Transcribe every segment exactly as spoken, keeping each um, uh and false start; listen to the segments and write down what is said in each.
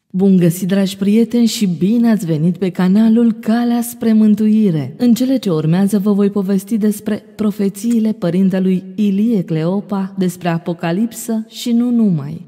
Bun găsit, dragi prieteni, și bine ați venit pe canalul Calea spre Mântuire. În cele ce urmează vă voi povesti despre profețiile părintelui Ilie Cleopa, despre Apocalipsă și nu numai.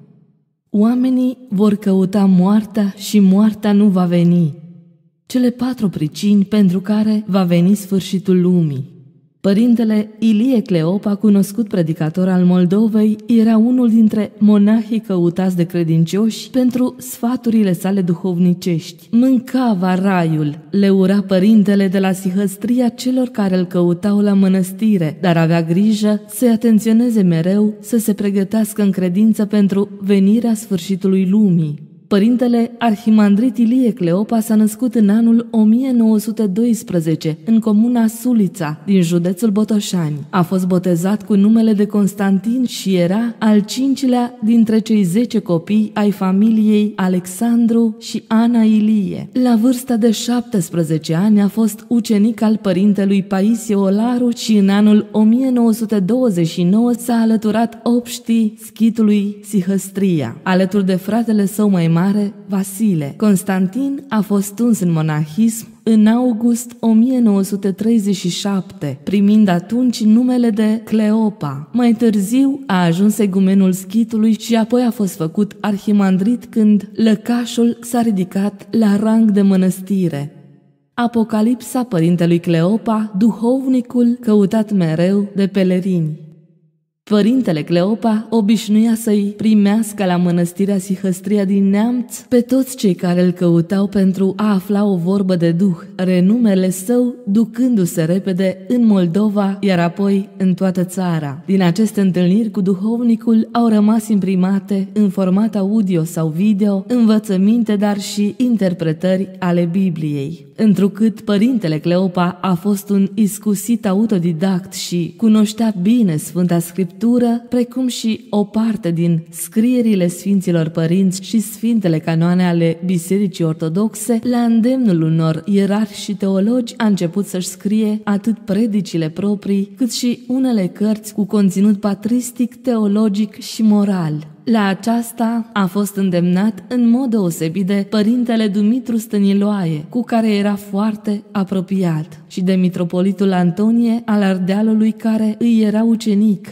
Oamenii vor căuta moartea și moartea nu va veni. Cele patru pricini pentru care va veni sfârșitul lumii. Părintele Ilie Cleopa, cunoscut predicator al Moldovei, era unul dintre monahii căutați de credincioși pentru sfaturile sale duhovnicești. Mâncava raiul, le ura părintele de la sihăstria celor care îl căutau la mănăstire, dar avea grijă să-i atenționeze mereu să se pregătească în credință pentru venirea sfârșitului lumii. Părintele Arhimandrit Ilie Cleopa s-a născut în anul o mie nouă sute doisprezece în comuna Sulița, din județul Botoșani. A fost botezat cu numele de Constantin și era al cincilea dintre cei zece copii ai familiei Alexandru și Ana Ilie. La vârsta de șaptesprezece ani a fost ucenic al părintelui Paisie Olaru și în anul o mie nouă sute douăzeci și nouă s-a alăturat obștii schitului Sihăstria, alături de fratele său mai mare, Vasile. Constantin a fost tuns în monahism în august o mie nouă sute treizeci și șapte, primind atunci numele de Cleopa. Mai târziu a ajuns egumenul schitului și apoi a fost făcut arhimandrit când lăcașul s-a ridicat la rang de mănăstire. Apocalipsa părintelui Cleopa, duhovnicul căutat mereu de pelerini. Părintele Cleopa obișnuia să-i primească la mănăstirea Sihăstria din Neamț pe toți cei care îl căutau pentru a afla o vorbă de duh, renumele său ducându-se repede în Moldova, iar apoi în toată țara. Din aceste întâlniri cu duhovnicul au rămas imprimate în format audio sau video învățăminte, dar și interpretări ale Bibliei. Întrucât părintele Cleopa a fost un iscusit autodidact și cunoștea bine Sfânta Scriptură, precum și o parte din scrierile Sfinților Părinți și Sfintele Canoane ale Bisericii Ortodoxe, la îndemnul unor ierarhi și teologi a început să-și scrie atât predicile proprii, cât și unele cărți cu conținut patristic, teologic și moral. La aceasta a fost îndemnat în mod deosebit de părintele Dumitru Stăniloae, cu care era foarte apropiat, și de mitropolitul Antonie al Ardealului, care îi era ucenic.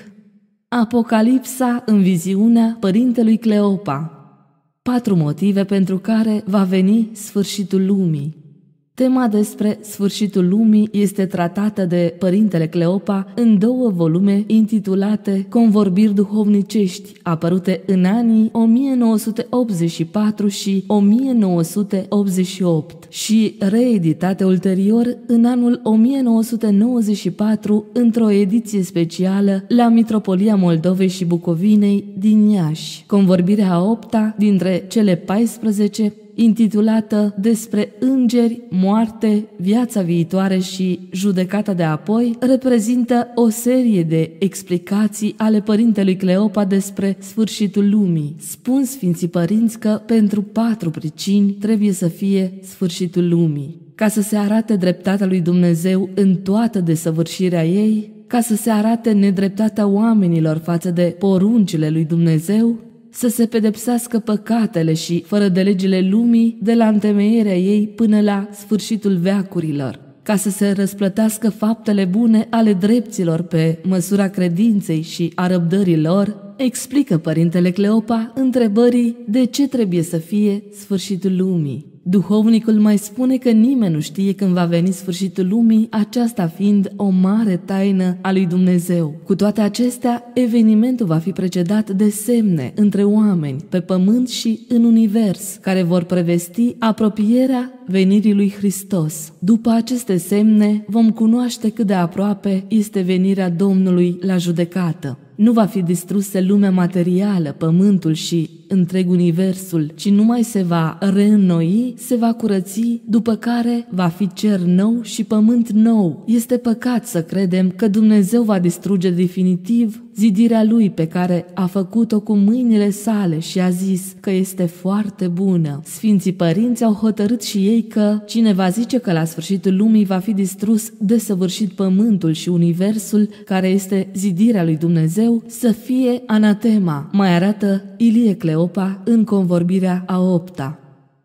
Apocalipsa în viziunea părintelui Cleopa. Patru motive pentru care va veni sfârșitul lumii. Tema despre sfârșitul lumii este tratată de părintele Cleopa în două volume intitulate Convorbiri duhovnicești, apărute în anii o mie nouă sute optzeci și patru și o mie nouă sute optzeci și opt și reeditate ulterior în anul o mie nouă sute nouăzeci și patru într-o ediție specială la Mitropolia Moldovei și Bucovinei din Iași. Convorbirea a opta dintre cele paisprezece, intitulată Despre îngeri, moarte, viața viitoare și judecata de apoi, reprezintă o serie de explicații ale părintelui Cleopa despre sfârșitul lumii. Spun Sfinții Părinți că pentru patru pricini trebuie să fie sfârșitul lumii: ca să se arate dreptatea lui Dumnezeu în toată desăvârșirea ei, ca să se arate nedreptatea oamenilor față de poruncile lui Dumnezeu, să se pedepsească păcatele și fără de legile lumii de la întemeierea ei până la sfârșitul veacurilor, ca să se răsplătească faptele bune ale drepților pe măsura credinței și a răbdării lor, explică părintele Cleopa întrebării de ce trebuie să fie sfârșitul lumii. Duhovnicul mai spune că nimeni nu știe când va veni sfârșitul lumii, aceasta fiind o mare taină a lui Dumnezeu. Cu toate acestea, evenimentul va fi precedat de semne între oameni, pe pământ și în univers, care vor prevesti apropierea venirii lui Hristos. După aceste semne, vom cunoaște cât de aproape este venirea Domnului la judecată. Nu va fi distrusă lumea materială, pământul și întreg universul, ci numai se va reînnoi, se va curăți, după care va fi cer nou și pământ nou. Este păcat să credem că Dumnezeu va distruge definitiv zidirea Lui pe care a făcut-o cu mâinile sale și a zis că este foarte bună. Sfinții Părinți au hotărât și ei că cine va zice că la sfârșitul lumii va fi distrus desăvârșit pământul și universul, care este zidirea lui Dumnezeu, să fie anatema, mai arată Ilie Cleopa în Convorbirea a opta.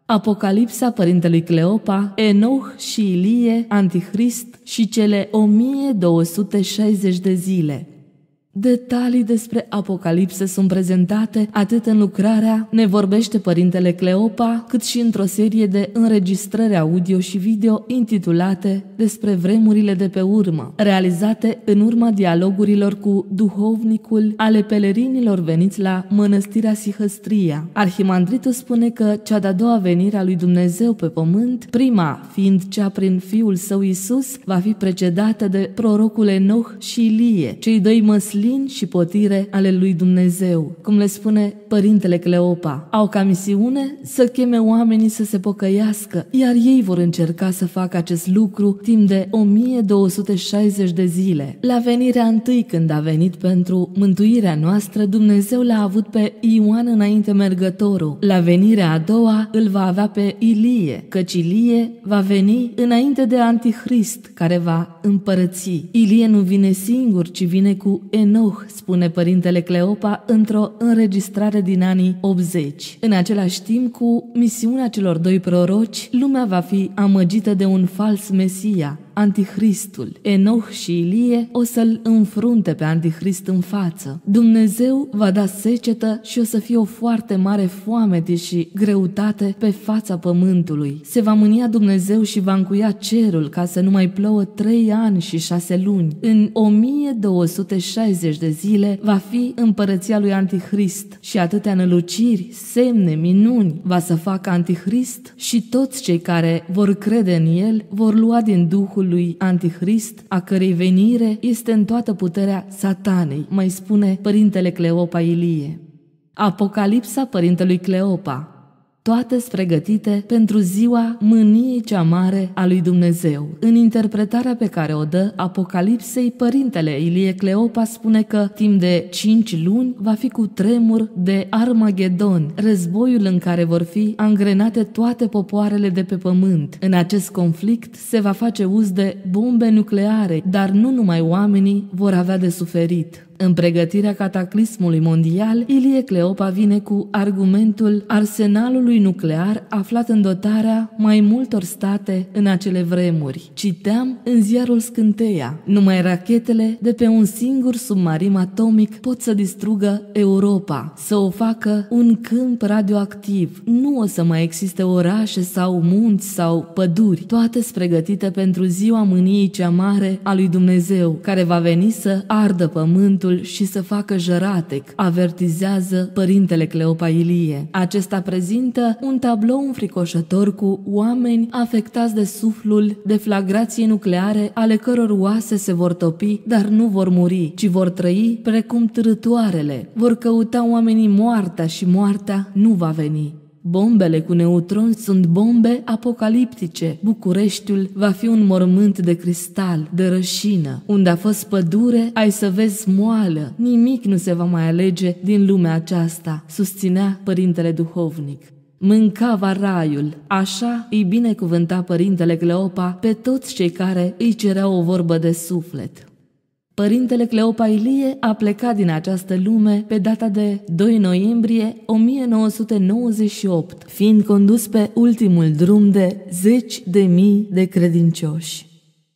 Apocalipsa părintelui Cleopa, Enoch și Ilie, Antichrist și cele o mie două sute șaizeci de zile. Detalii despre Apocalipse sunt prezentate atât în lucrarea Ne vorbește părintele Cleopa, cât și într-o serie de înregistrări audio și video intitulate Despre vremurile de pe urmă, realizate în urma dialogurilor cu duhovnicul ale pelerinilor veniți la mănăstirea Sihăstria. Arhimandritul spune că cea de-a doua venire a lui Dumnezeu pe pământ, prima fiind cea prin Fiul Său Iisus, va fi precedată de prorocul Enoch și Ilie, cei doi măslini și potire ale lui Dumnezeu. Cum le spune părintele Cleopa, au ca misiune să cheme oamenii să se pocăiască, iar ei vor încerca să facă acest lucru timp de o mie două sute șaizeci de zile. La venirea întâi, când a venit pentru mântuirea noastră, Dumnezeu l-a avut pe Ioan înainte mergătorul. La venirea a doua îl va avea pe Ilie, căci Ilie va veni înainte de Antichrist, care va împărăți. Ilie nu vine singur, ci vine cu Enoch, spune părintele Cleopa într-o înregistrare din anii optzeci. În același timp, cu misiunea celor doi proroci, lumea va fi amăgită de un fals Mesia, Antichristul. Enoch și Ilie o să-l înfrunte pe Antichrist în față. Dumnezeu va da secetă și o să fie o foarte mare foamete și greutate pe fața pământului. Se va mânia Dumnezeu și va încuia cerul ca să nu mai plouă trei ani și șase luni. În o mie două sute șaizeci de zile va fi împărăția lui Antichrist și atâtea năluciri, semne, minuni va să facă Antichrist și toți cei care vor crede în el vor lua din Duhul lui Antichrist, a cărei venire este în toată puterea Satanei, mai spune părintele Cleopa Ilie. Apocalipsa părintelui Cleopa. Toate pregătite pentru ziua mâniei cea mare a lui Dumnezeu. În interpretarea pe care o dă Apocalipsei, părintele Ilie Cleopa spune că timp de cinci luni va fi cu tremur de Armagedon, războiul în care vor fi angrenate toate popoarele de pe pământ. În acest conflict se va face uz de bombe nucleare, dar nu numai oamenii vor avea de suferit. În pregătirea cataclismului mondial, Ilie Cleopa vine cu argumentul arsenalului nuclear aflat în dotarea mai multor state în acele vremuri. Citeam în ziarul Scânteia, numai rachetele de pe un singur submarin atomic pot să distrugă Europa, să o facă un câmp radioactiv. Nu o să mai existe orașe sau munți sau păduri, toate pregătite pentru ziua mâniei cea mare a lui Dumnezeu, care va veni să ardă pământul și să facă jăratec, avertizează părintele Cleopa Ilie. Acesta prezintă un tablou înfricoșător cu oameni afectați de suflul deflagrației nucleare, ale căror oase se vor topi, dar nu vor muri, ci vor trăi precum târătoarele. Vor căuta oamenii moartea și moartea nu va veni. Bombele cu neutroni sunt bombe apocaliptice. Bucureștiul va fi un mormânt de cristal, de rășină. Unde a fost pădure, ai să vezi moală. Nimic nu se va mai alege din lumea aceasta, susținea părintele duhovnic. Mâncava raiul, așa îi binecuvânta părintele Cleopa pe toți cei care îi cereau o vorbă de suflet. Părintele Cleopa Ilie a plecat din această lume pe data de doi noiembrie o mie nouă sute nouăzeci și opt, fiind condus pe ultimul drum de zeci de mii de credincioși.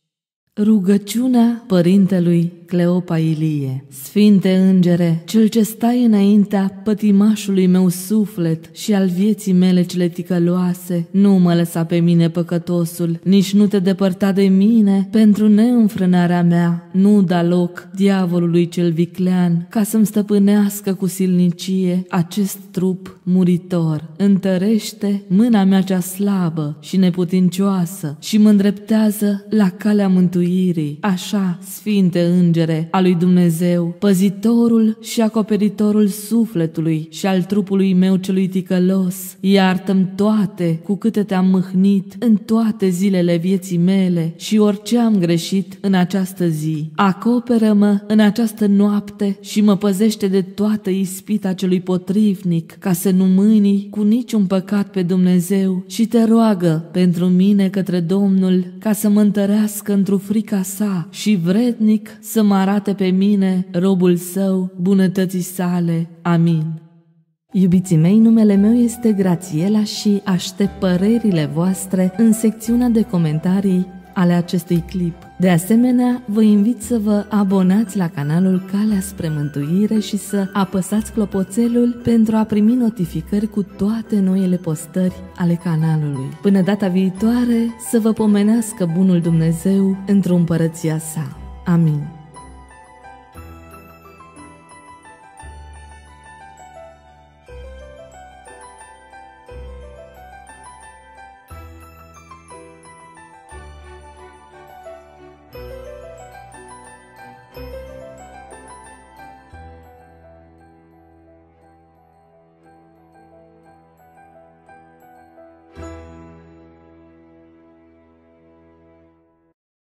Rugăciunea părintelui Cleopa Ilie. Sfinte Îngere, cel ce stai înaintea pătimașului meu suflet și al vieții mele cele ticăloase, nu mă lăsa pe mine păcătosul, nici nu te depărta de mine pentru neînfrânarea mea, nu da loc diavolului cel viclean ca să-mi stăpânească cu silnicie acest trup muritor. Întărește mâna mea cea slabă și neputincioasă și mă îndreptează la calea mântuirii. Așa, Sfinte Îngere a lui Dumnezeu, păzitorul și acoperitorul sufletului și al trupului meu celui ticălos, iartă-mi toate cu câte te-am mâhnit în toate zilele vieții mele și orice am greșit în această zi. Acoperă-mă în această noapte și mă păzește de toată ispita celui potrivnic, ca să nu mâni cu niciun păcat pe Dumnezeu, și te roagă pentru mine către Domnul ca să mă întărească într-o frica sa și vrednic să mă arate pe mine, robul său, bunătății sale. Amin. Iubiții mei, numele meu este Grațiela și aștept părerile voastre în secțiunea de comentarii ale acestui clip. De asemenea, vă invit să vă abonați la canalul Calea spre Mântuire și să apăsați clopoțelul pentru a primi notificări cu toate noile postări ale canalului. Până data viitoare, să vă pomenească bunul Dumnezeu într-o împărăția sa. Amin.